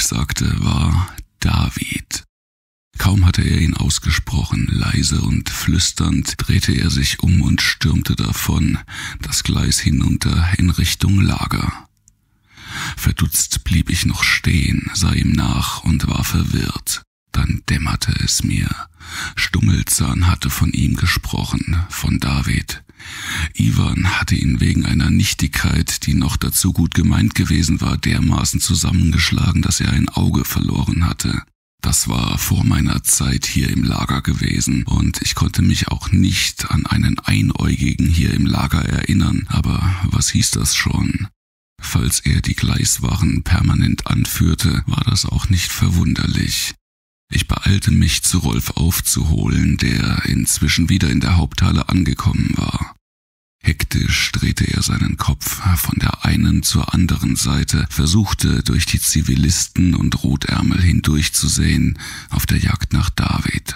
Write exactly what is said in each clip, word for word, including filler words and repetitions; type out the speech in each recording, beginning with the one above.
Rolf sagte, war David. Kaum hatte er ihn ausgesprochen, leise und flüsternd drehte er sich um und stürmte davon, das Gleis hinunter in Richtung Lager. Verdutzt blieb ich noch stehen, sah ihm nach und war verwirrt. Dann dämmerte es mir. Stummelzahn hatte von ihm gesprochen, von David. Ivan hatte ihn wegen einer Nichtigkeit, die noch dazu gut gemeint gewesen war, dermaßen zusammengeschlagen, dass er ein Auge verloren hatte. Das war vor meiner Zeit hier im Lager gewesen und ich konnte mich auch nicht an einen Einäugigen hier im Lager erinnern, aber was hieß das schon? Falls er die Gleiswachen permanent anführte, war das auch nicht verwunderlich. Ich beeilte mich, zu Rolf aufzuholen, der inzwischen wieder in der Haupthalle angekommen war. Hektisch drehte er seinen Kopf von der einen zur anderen Seite, versuchte durch die Zivilisten und Rotärmel hindurchzusehen, auf der Jagd nach David.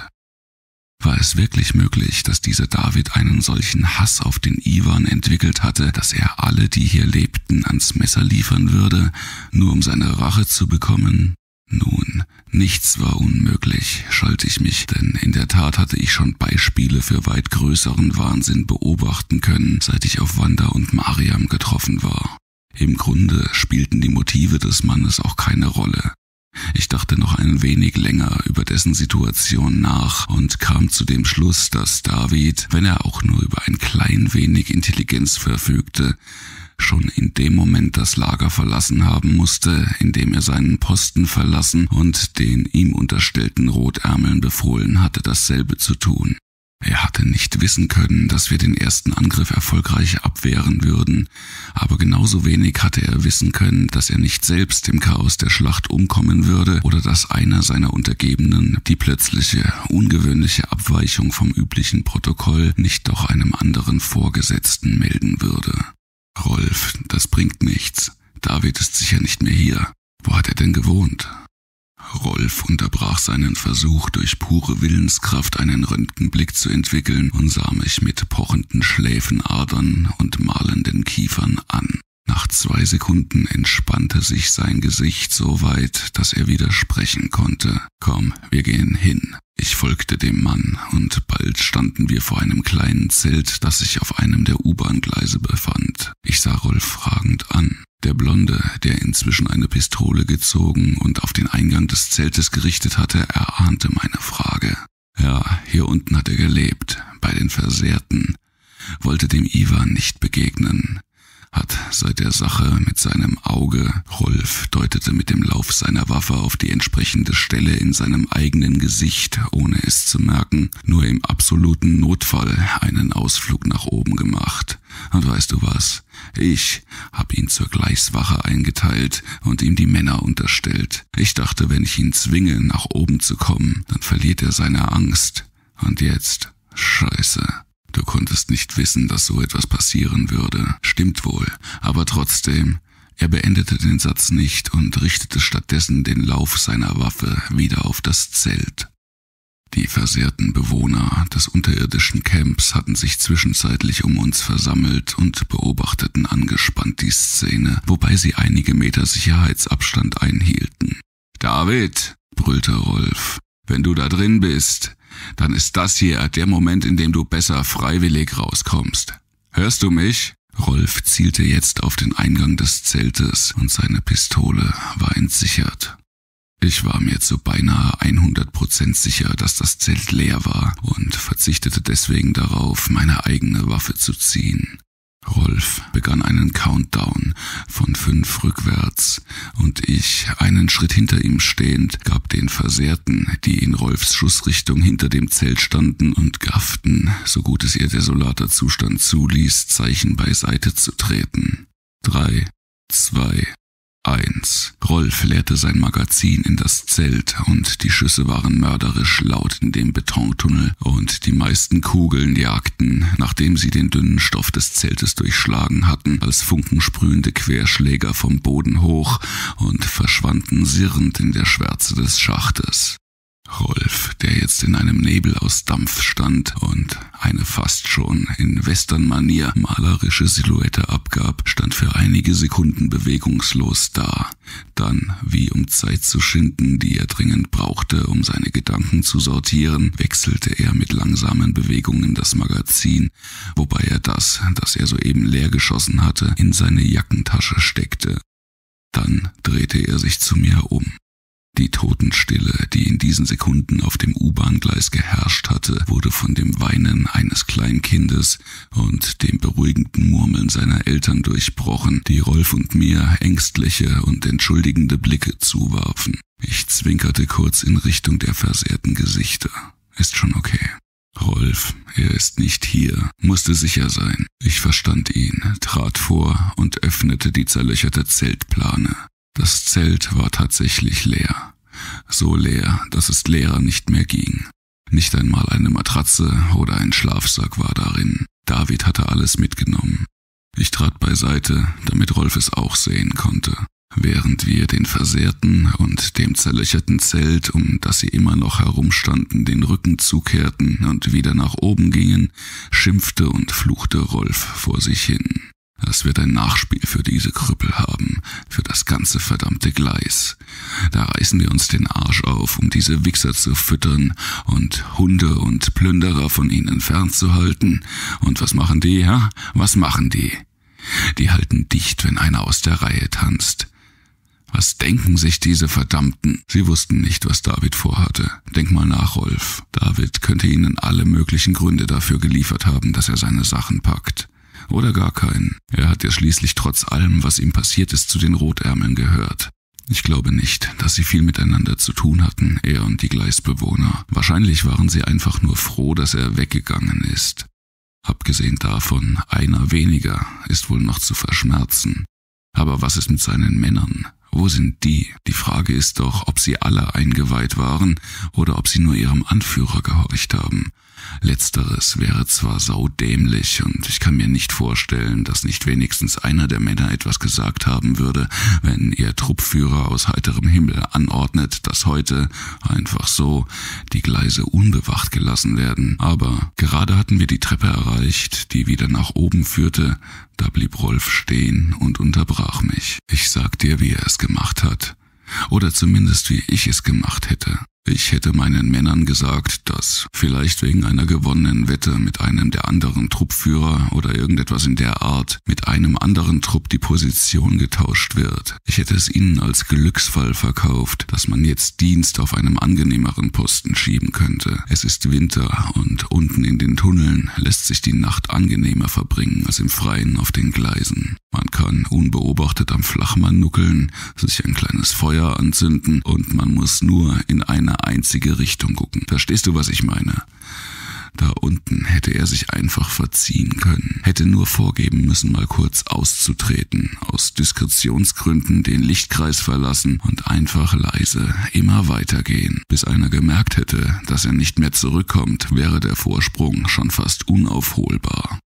War es wirklich möglich, dass dieser David einen solchen Hass auf den Ivan entwickelt hatte, dass er alle, die hier lebten, ans Messer liefern würde, nur um seine Rache zu bekommen? Nun, nichts war unmöglich, schalt ich mich, denn in der Tat hatte ich schon Beispiele für weit größeren Wahnsinn beobachten können, seit ich auf Wanda und Mariam getroffen war. Im Grunde spielten die Motive des Mannes auch keine Rolle. Ich dachte noch ein wenig länger über dessen Situation nach und kam zu dem Schluss, dass David, wenn er auch nur über ein klein wenig Intelligenz verfügte, schon in dem Moment das Lager verlassen haben musste, in dem er seinen Posten verlassen und den ihm unterstellten Rotärmeln befohlen hatte, dasselbe zu tun. Er hatte nicht wissen können, dass wir den ersten Angriff erfolgreich abwehren würden, aber genauso wenig hatte er wissen können, dass er nicht selbst im Chaos der Schlacht umkommen würde oder dass einer seiner Untergebenen die plötzliche, ungewöhnliche Abweichung vom üblichen Protokoll nicht doch einem anderen Vorgesetzten melden würde. Rolf, das bringt nichts. David ist sicher nicht mehr hier. Wo hat er denn gewohnt? Rolf unterbrach seinen Versuch, durch pure Willenskraft einen Röntgenblick zu entwickeln und sah mich mit pochenden Schläfenadern und mahlenden Kiefern an. Nach zwei Sekunden entspannte sich sein Gesicht so weit, dass er wieder sprechen konnte. »Komm, wir gehen hin.« Ich folgte dem Mann, und bald standen wir vor einem kleinen Zelt, das sich auf einem der U-Bahn-Gleise befand. Ich sah Rolf fragend an. Der Blonde, der inzwischen eine Pistole gezogen und auf den Eingang des Zeltes gerichtet hatte, erahnte meine Frage. Ja, hier unten hat er gelebt, bei den Versehrten, wollte dem Ivan nicht begegnen. Hat seit der Sache mit seinem Auge, Rolf deutete mit dem Lauf seiner Waffe auf die entsprechende Stelle in seinem eigenen Gesicht, ohne es zu merken, nur im absoluten Notfall einen Ausflug nach oben gemacht. Und weißt du was? Ich hab ihn zur Gleiswache eingeteilt und ihm die Männer unterstellt. Ich dachte, wenn ich ihn zwinge, nach oben zu kommen, dann verliert er seine Angst. Und jetzt? Scheiße. Du konntest nicht wissen, dass so etwas passieren würde. Stimmt wohl, aber trotzdem, er beendete den Satz nicht und richtete stattdessen den Lauf seiner Waffe wieder auf das Zelt. Die versehrten Bewohner des unterirdischen Camps hatten sich zwischenzeitlich um uns versammelt und beobachteten angespannt die Szene, wobei sie einige Meter Sicherheitsabstand einhielten. »David«, brüllte Rolf, »wenn du da drin bist, dann ist das hier der Moment, in dem du besser freiwillig rauskommst. Hörst du mich?« Rolf zielte jetzt auf den Eingang des Zeltes und seine Pistole war entsichert. Ich war mir zu beinahe hundert Prozent sicher, dass das Zelt leer war und verzichtete deswegen darauf, meine eigene Waffe zu ziehen. Rolf begann einen Countdown von fünf rückwärts und ich, einen Schritt hinter ihm stehend, gab den Versehrten, die in Rolfs Schussrichtung hinter dem Zelt standen und gafften, so gut es ihr desolater Zustand zuließ, Zeichen beiseite zu treten. Drei, zwei, eins. Rolf leerte sein Magazin in das Zelt und die Schüsse waren mörderisch laut in dem Betontunnel und die meisten Kugeln jagten, nachdem sie den dünnen Stoff des Zeltes durchschlagen hatten, als funkensprühende Querschläger vom Boden hoch und verschwanden sirrend in der Schwärze des Schachtes. Rolf, der jetzt in einem Nebel aus Dampf stand und eine fast schon in Western-Manier malerische Silhouette abgab, stand für einige Sekunden bewegungslos da. Dann, wie um Zeit zu schinden, die er dringend brauchte, um seine Gedanken zu sortieren, wechselte er mit langsamen Bewegungen das Magazin, wobei er das, das er soeben leer geschossen hatte, in seine Jackentasche steckte. Dann drehte er sich zu mir um. Die Totenstille, die in diesen Sekunden auf dem U-Bahn-Gleis geherrscht hatte, wurde von dem Weinen eines Kleinkindes und dem beruhigenden Murmeln seiner Eltern durchbrochen, die Rolf und mir ängstliche und entschuldigende Blicke zuwarfen. Ich zwinkerte kurz in Richtung der versehrten Gesichter. Ist schon okay. Rolf, er ist nicht hier, musste sicher sein. Ich verstand ihn, trat vor und öffnete die zerlöcherte Zeltplane. Das Zelt war tatsächlich leer. So leer, dass es leerer nicht mehr ging. Nicht einmal eine Matratze oder ein Schlafsack war darin. David hatte alles mitgenommen. Ich trat beiseite, damit Rolf es auch sehen konnte. Während wir den versehrten und dem zerlöcherten Zelt, um das sie immer noch herumstanden, den Rücken zukehrten und wieder nach oben gingen, schimpfte und fluchte Rolf vor sich hin. Das wird ein Nachspiel für diese Krüppel haben, für das ganze verdammte Gleis. Da reißen wir uns den Arsch auf, um diese Wichser zu füttern und Hunde und Plünderer von ihnen fernzuhalten. Und was machen die, ja? Was machen die? Die halten dicht, wenn einer aus der Reihe tanzt. Was denken sich diese Verdammten? Sie wussten nicht, was David vorhatte. Denk mal nach, Rolf. David könnte ihnen alle möglichen Gründe dafür geliefert haben, dass er seine Sachen packt. Oder gar keinen. Er hat ja schließlich trotz allem, was ihm passiert ist, zu den Rotärmeln gehört. Ich glaube nicht, dass sie viel miteinander zu tun hatten, er und die Gleisbewohner. Wahrscheinlich waren sie einfach nur froh, dass er weggegangen ist. Abgesehen davon, einer weniger ist wohl noch zu verschmerzen. Aber was ist mit seinen Männern? Wo sind die? Die Frage ist doch, ob sie alle eingeweiht waren oder ob sie nur ihrem Anführer gehorcht haben. Letzteres wäre zwar saudämlich und ich kann mir nicht vorstellen, dass nicht wenigstens einer der Männer etwas gesagt haben würde, wenn ihr Truppführer aus heiterem Himmel anordnet, dass heute einfach so die Gleise unbewacht gelassen werden. Aber gerade hatten wir die Treppe erreicht, die wieder nach oben führte. Da blieb Rolf stehen und unterbrach mich. Ich sag dir, wie er es gemacht hat. Oder zumindest wie ich es gemacht hätte. Ich hätte meinen Männern gesagt, dass vielleicht wegen einer gewonnenen Wette mit einem der anderen Truppführer oder irgendetwas in der Art mit einem anderen Trupp die Position getauscht wird. Ich hätte es ihnen als Glücksfall verkauft, dass man jetzt Dienst auf einem angenehmeren Posten schieben könnte. Es ist Winter und unten in den Tunneln lässt sich die Nacht angenehmer verbringen als im Freien auf den Gleisen. Man kann unbeobachtet am Flachmann nuckeln, sich ein kleines Feuer anzünden und man muss nur in eine einzige Richtung gucken. Verstehst du, was ich meine? Da unten hätte er sich einfach verziehen können, hätte nur vorgeben müssen, mal kurz auszutreten, aus Diskretionsgründen den Lichtkreis verlassen und einfach leise immer weitergehen. Bis einer gemerkt hätte, dass er nicht mehr zurückkommt, wäre der Vorsprung schon fast unaufholbar.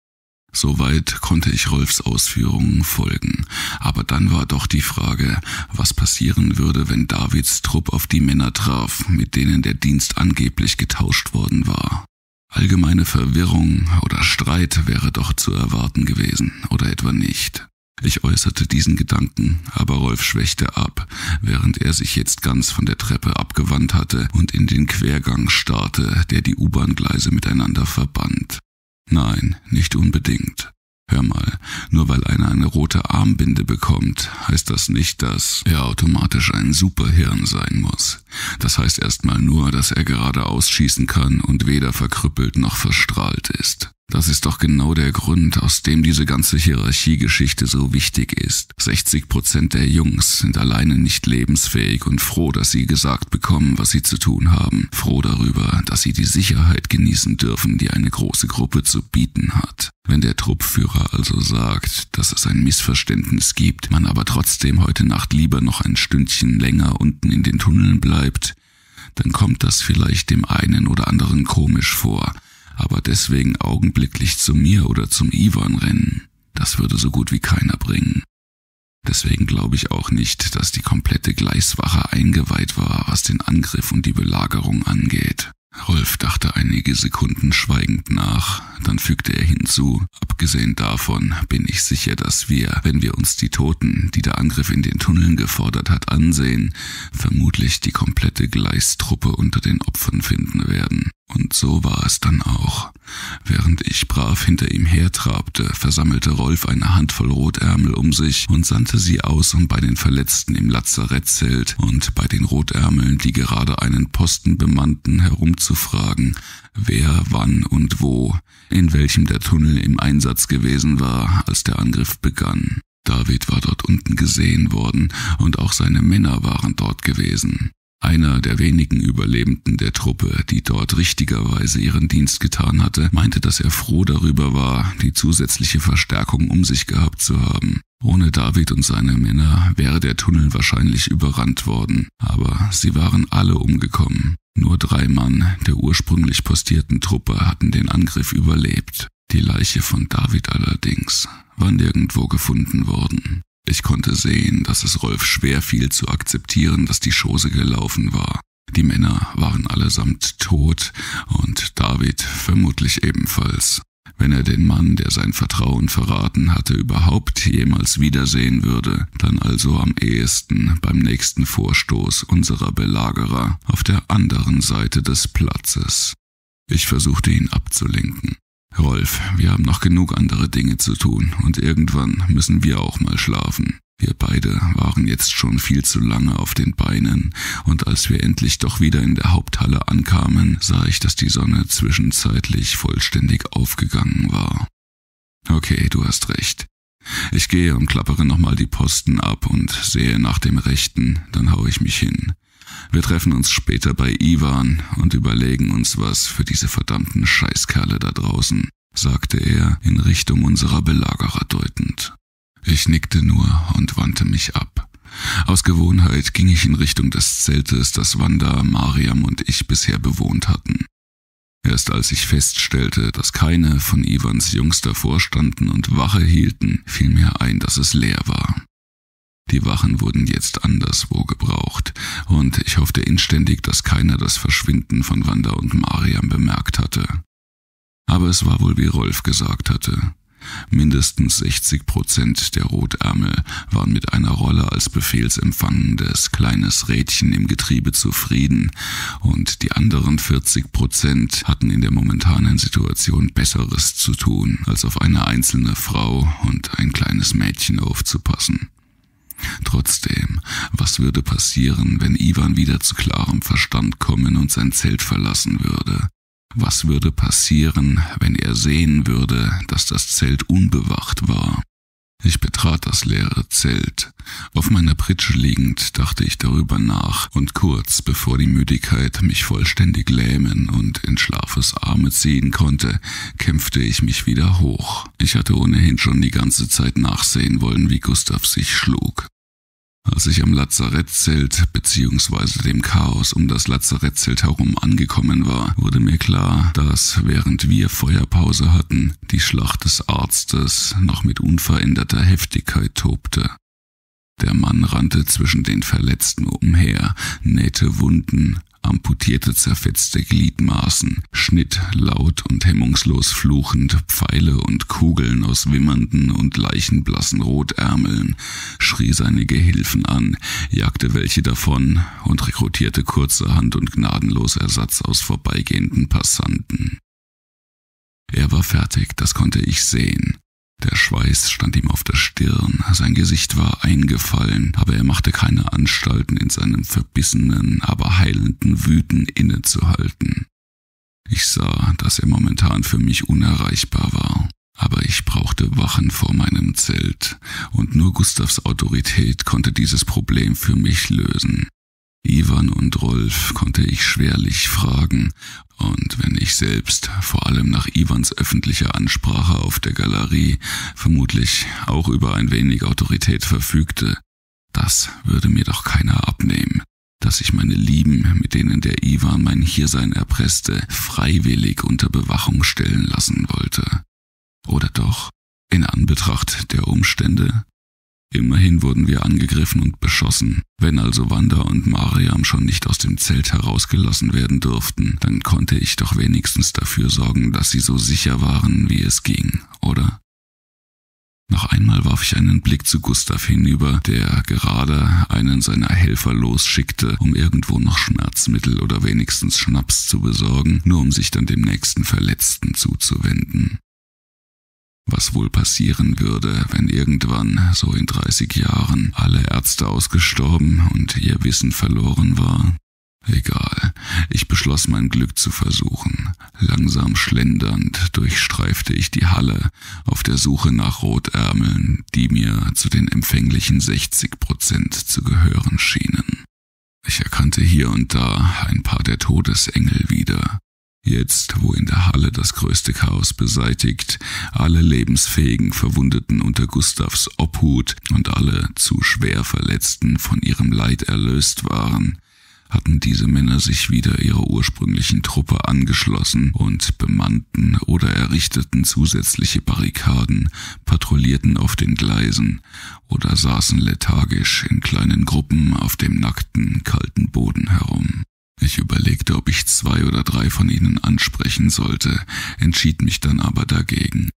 Soweit konnte ich Rolfs Ausführungen folgen, aber dann war doch die Frage, was passieren würde, wenn Davids Trupp auf die Männer traf, mit denen der Dienst angeblich getauscht worden war. Allgemeine Verwirrung oder Streit wäre doch zu erwarten gewesen, oder etwa nicht. Ich äußerte diesen Gedanken, aber Rolf schwächte ab, während er sich jetzt ganz von der Treppe abgewandt hatte und in den Quergang starrte, der die U-Bahn-Gleise miteinander verband. Nein, nicht unbedingt. Hör mal, nur weil einer eine rote Armbinde bekommt, heißt das nicht, dass er automatisch ein Superhirn sein muss. Das heißt erstmal nur, dass er geradeaus schießen kann und weder verkrüppelt noch verstrahlt ist. Das ist doch genau der Grund, aus dem diese ganze Hierarchiegeschichte so wichtig ist. sechzig Prozent der Jungs sind alleine nicht lebensfähig und froh, dass sie gesagt bekommen, was sie zu tun haben. Froh darüber, dass sie die Sicherheit genießen dürfen, die eine große Gruppe zu bieten hat. Wenn der Truppführer also sagt, dass es ein Missverständnis gibt, man aber trotzdem heute Nacht lieber noch ein Stündchen länger unten in den Tunneln bleibt, dann kommt das vielleicht dem einen oder anderen komisch vor, aber deswegen augenblicklich zu mir oder zum Ivan rennen, das würde so gut wie keiner bringen. Deswegen glaube ich auch nicht, dass die komplette Gleiswache eingeweiht war, was den Angriff und die Belagerung angeht. Rolf dachte einige Sekunden schweigend nach, dann fügte er hinzu: Abgesehen davon bin ich sicher, dass wir, wenn wir uns die Toten, die der Angriff in den Tunneln gefordert hat, ansehen, vermutlich die komplette Gleistruppe unter den Opfern finden werden. Und so war es dann auch. Während ich brav hinter ihm hertrabte, versammelte Rolf eine Handvoll Rotärmel um sich und sandte sie aus, um bei den Verletzten im Lazarettzelt und bei den Rotärmeln, die gerade einen Posten bemannten, herumzufragen, wer, wann und wo, in welchem der Tunnel im Einsatz gewesen war, als der Angriff begann. David war dort unten gesehen worden und auch seine Männer waren dort gewesen. Einer der wenigen Überlebenden der Truppe, die dort richtigerweise ihren Dienst getan hatte, meinte, dass er froh darüber war, die zusätzliche Verstärkung um sich gehabt zu haben. Ohne David und seine Männer wäre der Tunnel wahrscheinlich überrannt worden, aber sie waren alle umgekommen. Nur drei Mann der ursprünglich postierten Truppe hatten den Angriff überlebt. Die Leiche von David allerdings war nirgendwo gefunden worden. Ich konnte sehen, dass es Rolf schwer fiel zu akzeptieren, dass die Chose gelaufen war. Die Männer waren allesamt tot und David vermutlich ebenfalls. Wenn er den Mann, der sein Vertrauen verraten hatte, überhaupt jemals wiedersehen würde, dann also am ehesten beim nächsten Vorstoß unserer Belagerer auf der anderen Seite des Platzes. Ich versuchte ihn abzulenken. Rolf, wir haben noch genug andere Dinge zu tun und irgendwann müssen wir auch mal schlafen. Wir beide waren jetzt schon viel zu lange auf den Beinen und als wir endlich doch wieder in der Haupthalle ankamen, sah ich, dass die Sonne zwischenzeitlich vollständig aufgegangen war. Okay, du hast recht. Ich gehe und klappere nochmal die Posten ab und sehe nach dem Rechten, dann hau ich mich hin. Wir treffen uns später bei Ivan und überlegen uns was für diese verdammten Scheißkerle da draußen, sagte er in Richtung unserer Belagerer deutend. Ich nickte nur und wandte mich ab. Aus Gewohnheit ging ich in Richtung des Zeltes, das Wanda, Mariam und ich bisher bewohnt hatten. Erst als ich feststellte, dass keine von Ivans Jungs davor standen und Wache hielten, fiel mir ein, dass es leer war. Die Wachen wurden jetzt anderswo gebraucht, und ich hoffte inständig, dass keiner das Verschwinden von Wanda und Mariam bemerkt hatte. Aber es war wohl, wie Rolf gesagt hatte. Mindestens sechzig Prozent der Rotärmel waren mit einer Rolle als befehlsempfangendes kleines Rädchen im Getriebe zufrieden, und die anderen vierzig Prozent hatten in der momentanen Situation Besseres zu tun, als auf eine einzelne Frau und ein kleines Mädchen aufzupassen. Trotzdem, was würde passieren, wenn Ivan wieder zu klarem Verstand kommen und sein Zelt verlassen würde? Was würde passieren, wenn er sehen würde, dass das Zelt unbewacht war? Ich betrat das leere Zelt. Auf meiner Pritsche liegend dachte ich darüber nach, und kurz bevor die Müdigkeit mich vollständig lähmen und in Schlafes Arme ziehen konnte, kämpfte ich mich wieder hoch. Ich hatte ohnehin schon die ganze Zeit nachsehen wollen, wie Gustav sich schlug. Als ich am Lazarettzelt bzw. dem Chaos um das Lazarettzelt herum angekommen war, wurde mir klar, dass, während wir Feuerpause hatten, die Schlacht des Arztes noch mit unveränderter Heftigkeit tobte. Der Mann rannte zwischen den Verletzten umher, nähte Wunden, amputierte zerfetzte Gliedmaßen, schnitt laut und hemmungslos fluchend Pfeile und Kugeln aus wimmernden und leichenblassen Rotärmeln, schrie seine Gehilfen an, jagte welche davon und rekrutierte kurzerhand und gnadenlos Ersatz aus vorbeigehenden Passanten. Er war fertig, das konnte ich sehen. Der Schweiß stand ihm auf der Stirn, sein Gesicht war eingefallen, aber er machte keine Anstalten, in seinem verbissenen, aber heilenden Wüten innezuhalten. Ich sah, dass er momentan für mich unerreichbar war, aber ich brauchte Wachen vor meinem Zelt, und nur Gustavs Autorität konnte dieses Problem für mich lösen. Ivan und Rolf konnte ich schwerlich fragen, und wenn ich selbst, vor allem nach Ivans öffentlicher Ansprache auf der Galerie, vermutlich auch über ein wenig Autorität verfügte, das würde mir doch keiner abnehmen, dass ich meine Lieben, mit denen der Ivan mein Hiersein erpresste, freiwillig unter Bewachung stellen lassen wollte. Oder doch, in Anbetracht der Umstände? Immerhin wurden wir angegriffen und beschossen. Wenn also Wanda und Mariam schon nicht aus dem Zelt herausgelassen werden durften, dann konnte ich doch wenigstens dafür sorgen, dass sie so sicher waren, wie es ging, oder? Noch einmal warf ich einen Blick zu Gustav hinüber, der gerade einen seiner Helfer losschickte, um irgendwo noch Schmerzmittel oder wenigstens Schnaps zu besorgen, nur um sich dann dem nächsten Verletzten zuzuwenden. Was wohl passieren würde, wenn irgendwann, so in dreißig Jahren, alle Ärzte ausgestorben und ihr Wissen verloren war? Egal, ich beschloss mein Glück zu versuchen. Langsam schlendernd durchstreifte ich die Halle auf der Suche nach Rotärmeln, die mir zu den empfänglichen sechzig Prozent zu gehören schienen. Ich erkannte hier und da ein paar der Todesengel wieder. Jetzt, wo in der Halle das größte Chaos beseitigt, alle lebensfähigen Verwundeten unter Gustavs Obhut und alle zu schwer Verletzten von ihrem Leid erlöst waren, hatten diese Männer sich wieder ihrer ursprünglichen Truppe angeschlossen und bemannten oder errichteten zusätzliche Barrikaden, patrouillierten auf den Gleisen oder saßen lethargisch in kleinen Gruppen auf dem nackten, kalten Boden herum. Ich überlegte, ob ich zwei oder drei von ihnen ansprechen sollte, entschied mich dann aber dagegen.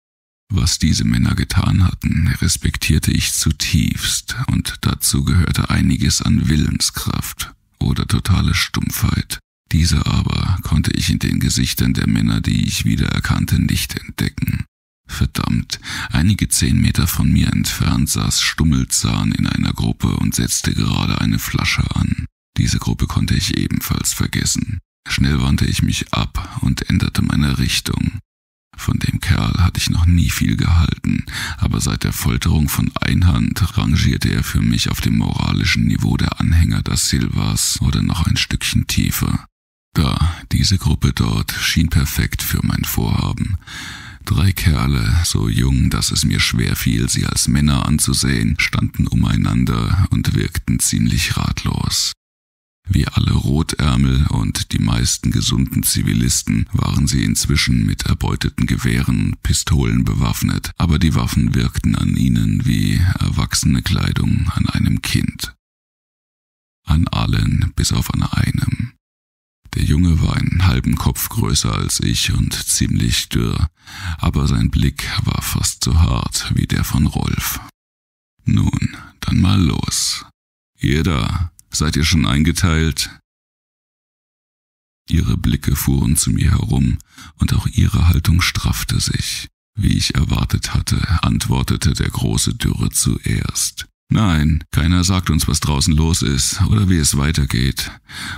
Was diese Männer getan hatten, respektierte ich zutiefst, und dazu gehörte einiges an Willenskraft oder totale Stumpfheit. Diese aber konnte ich in den Gesichtern der Männer, die ich wiedererkannte, nicht entdecken. Verdammt, einige zehn Meter von mir entfernt saß Stummelzahn in einer Gruppe und setzte gerade eine Flasche an. Diese Gruppe konnte ich ebenfalls vergessen. Schnell wandte ich mich ab und änderte meine Richtung. Von dem Kerl hatte ich noch nie viel gehalten, aber seit der Folterung von Einhand rangierte er für mich auf dem moralischen Niveau der Anhänger da Silvas oder noch ein Stückchen tiefer. Da, diese Gruppe dort schien perfekt für mein Vorhaben. Drei Kerle, so jung, dass es mir schwer fiel, sie als Männer anzusehen, standen umeinander und wirkten ziemlich ratlos. Wie alle Rotärmel und die meisten gesunden Zivilisten waren sie inzwischen mit erbeuteten Gewehren und Pistolen bewaffnet, aber die Waffen wirkten an ihnen wie erwachsene Kleidung an einem Kind. An allen, bis auf an einem. Der Junge war einen halben Kopf größer als ich und ziemlich dürr, aber sein Blick war fast so hart wie der von Rolf. Nun, dann mal los. Ihr da, seid ihr schon eingeteilt? Ihre Blicke fuhren zu mir herum, und auch ihre Haltung straffte sich. Wie ich erwartet hatte, antwortete der große Dürre zuerst. Nein, keiner sagt uns, was draußen los ist oder wie es weitergeht.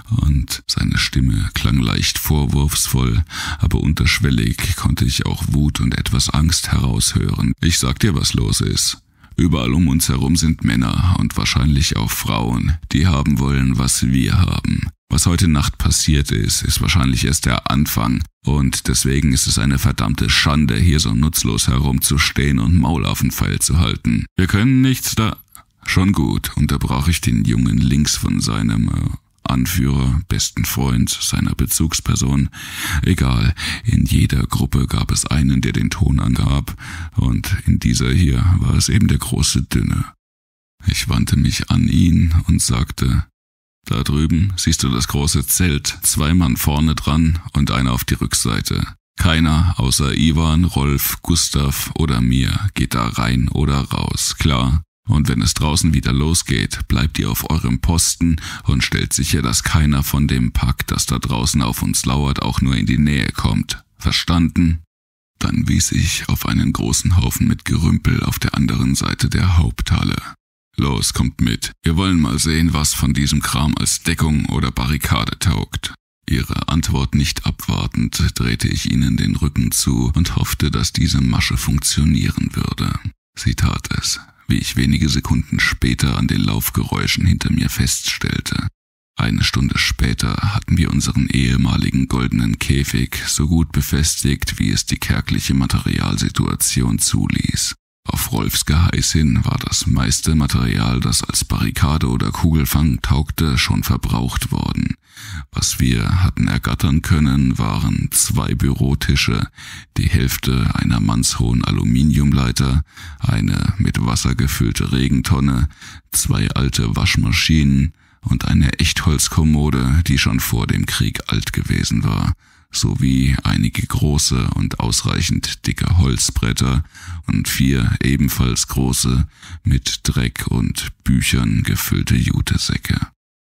Und seine Stimme klang leicht vorwurfsvoll, aber unterschwellig konnte ich auch Wut und etwas Angst heraushören. Ich sag dir, was los ist. Überall um uns herum sind Männer und wahrscheinlich auch Frauen, die haben wollen, was wir haben. Was heute Nacht passiert ist, ist wahrscheinlich erst der Anfang, und deswegen ist es eine verdammte Schande, hier so nutzlos herumzustehen und Maul auf den Pfeil zu halten. Wir können nichts da... Schon gut, unterbrach ich den Jungen links von seinem äh, Anführer, besten Freund, seiner Bezugsperson. Egal, in jeder Gruppe gab es einen, der den Ton angab, und in dieser hier war es eben der große Dünne. Ich wandte mich an ihn und sagte, da drüben siehst du das große Zelt, zwei Mann vorne dran und einer auf die Rückseite. Keiner außer Ivan, Rolf, Gustav oder mir geht da rein oder raus, klar? Und wenn es draußen wieder losgeht, bleibt ihr auf eurem Posten und stellt sicher, dass keiner von dem Pack, das da draußen auf uns lauert, auch nur in die Nähe kommt. Verstanden? Dann wies ich auf einen großen Haufen mit Gerümpel auf der anderen Seite der Haupthalle. Los, kommt mit. Wir wollen mal sehen, was von diesem Kram als Deckung oder Barrikade taugt. Ihre Antwort nicht abwartend, drehte ich ihnen den Rücken zu und hoffte, dass diese Masche funktionieren würde. Sie tat es, wie ich wenige Sekunden später an den Laufgeräuschen hinter mir feststellte. Eine Stunde später hatten wir unseren ehemaligen goldenen Käfig so gut befestigt, wie es die kärgliche Materialsituation zuließ. Auf Rolfs Geheiß hin war das meiste Material, das als Barrikade oder Kugelfang taugte, schon verbraucht worden, Was wir hatten ergattern können, waren zwei Bürotische, die Hälfte einer mannshohen Aluminiumleiter, eine mit Wasser gefüllte Regentonne, zwei alte Waschmaschinen und eine Echtholzkommode, die schon vor dem Krieg alt gewesen war, sowie einige große und ausreichend dicke Holzbretter und vier ebenfalls große, mit Dreck und Büchern gefüllte Jutesäcke.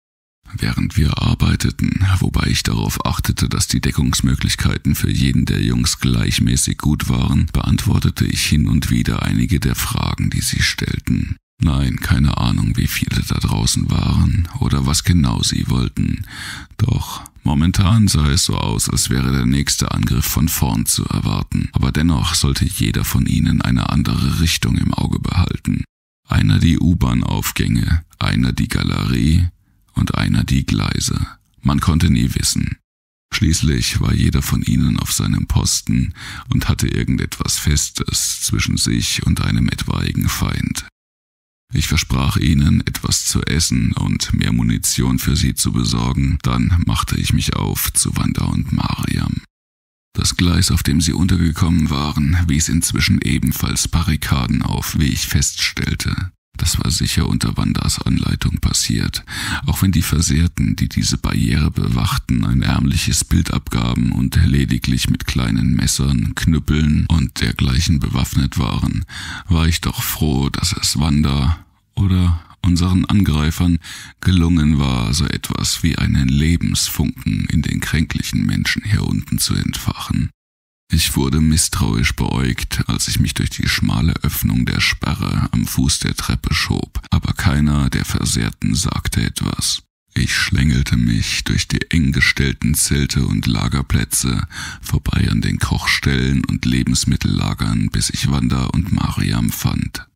Während wir arbeiteten, wobei ich darauf achtete, dass die Deckungsmöglichkeiten für jeden der Jungs gleichmäßig gut waren, beantwortete ich hin und wieder einige der Fragen, die sie stellten. Nein, keine Ahnung, wie viele da draußen waren oder was genau sie wollten. Doch momentan sah es so aus, als wäre der nächste Angriff von vorn zu erwarten. Aber dennoch sollte jeder von ihnen eine andere Richtung im Auge behalten. Einer die U-Bahn-Aufgänge, einer die Galerie und einer die Gleise. Man konnte nie wissen. Schließlich war jeder von ihnen auf seinem Posten und hatte irgendetwas Festes zwischen sich und einem etwaigen Feind. Ich versprach ihnen, etwas zu essen und mehr Munition für sie zu besorgen, dann machte ich mich auf zu Wanda und Mariam. Das Gleis, auf dem sie untergekommen waren, wies inzwischen ebenfalls Barrikaden auf, wie ich feststellte. Das war sicher unter Wandas Anleitung passiert, auch wenn die Versehrten, die diese Barriere bewachten, ein ärmliches Bild abgaben und lediglich mit kleinen Messern, Knüppeln und dergleichen bewaffnet waren, war ich doch froh, dass es Wanda oder unseren Angreifern gelungen war, so etwas wie einen Lebensfunken in den kränklichen Menschen hier unten zu entfachen. Ich wurde misstrauisch beäugt, als ich mich durch die schmale Öffnung der Sperre am Fuß der Treppe schob, aber keiner der Versehrten sagte etwas. Ich schlängelte mich durch die eng gestellten Zelte und Lagerplätze, vorbei an den Kochstellen und Lebensmittellagern, bis ich Wanda und Mariam fand.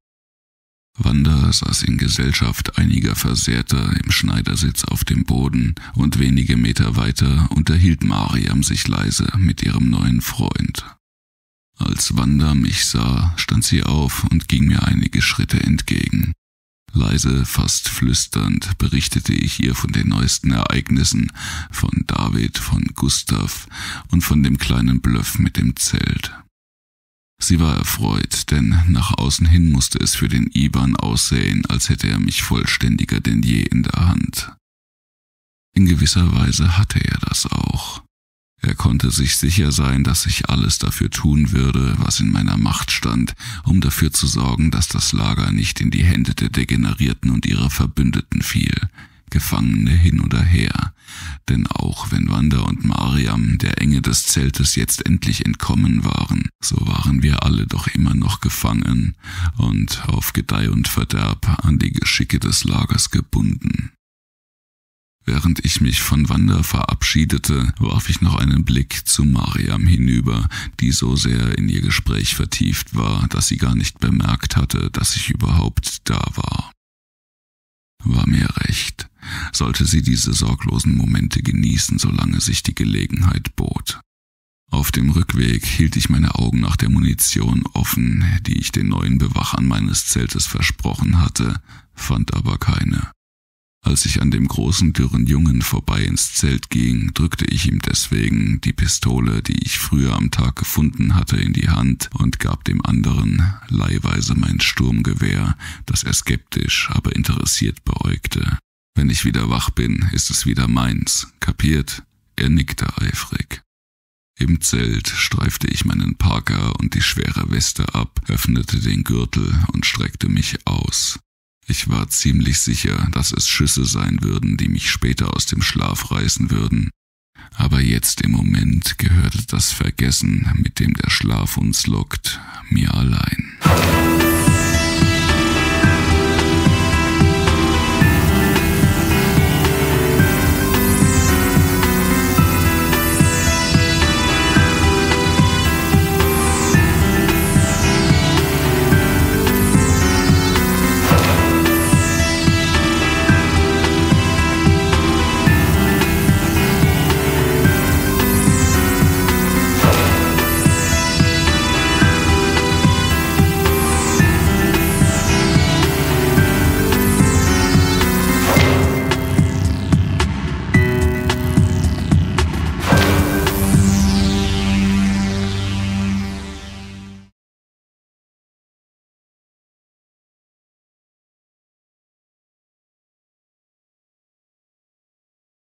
Wanda saß in Gesellschaft einiger Versehrter im Schneidersitz auf dem Boden und wenige Meter weiter unterhielt Mariam sich leise mit ihrem neuen Freund. Als Wanda mich sah, stand sie auf und ging mir einige Schritte entgegen. Leise, fast flüsternd, berichtete ich ihr von den neuesten Ereignissen, von David, von Gustav und von dem kleinen Bluff mit dem Zelt. Sie war erfreut, denn nach außen hin musste es für den Ivan aussehen, als hätte er mich vollständiger denn je in der Hand. In gewisser Weise hatte er das auch. Er konnte sich sicher sein, dass ich alles dafür tun würde, was in meiner Macht stand, um dafür zu sorgen, dass das Lager nicht in die Hände der Degenerierten und ihrer Verbündeten fiel. Gefangene hin oder her, denn auch wenn Wanda und Mariam der Enge des Zeltes jetzt endlich entkommen waren, so waren wir alle doch immer noch gefangen und auf Gedeih und Verderb an die Geschicke des Lagers gebunden. Während ich mich von Wanda verabschiedete, warf ich noch einen Blick zu Mariam hinüber, die so sehr in ihr Gespräch vertieft war, dass sie gar nicht bemerkt hatte, dass ich überhaupt da war. War mir recht, sollte sie diese sorglosen Momente genießen, solange sich die Gelegenheit bot. Auf dem Rückweg hielt ich meine Augen nach der Munition offen, die ich den neuen Bewachern meines Zeltes versprochen hatte, fand aber keine. Als ich an dem großen, dürren Jungen vorbei ins Zelt ging, drückte ich ihm deswegen die Pistole, die ich früher am Tag gefunden hatte, in die Hand und gab dem anderen leihweise mein Sturmgewehr, das er skeptisch, aber interessiert beäugte. Wenn ich wieder wach bin, ist es wieder meins, kapiert? Er nickte eifrig. Im Zelt streifte ich meinen Parker und die schwere Weste ab, öffnete den Gürtel und streckte mich aus. Ich war ziemlich sicher, dass es Schüsse sein würden, die mich später aus dem Schlaf reißen würden. Aber jetzt im Moment gehörte das Vergessen, mit dem der Schlaf uns lockt, mir allein.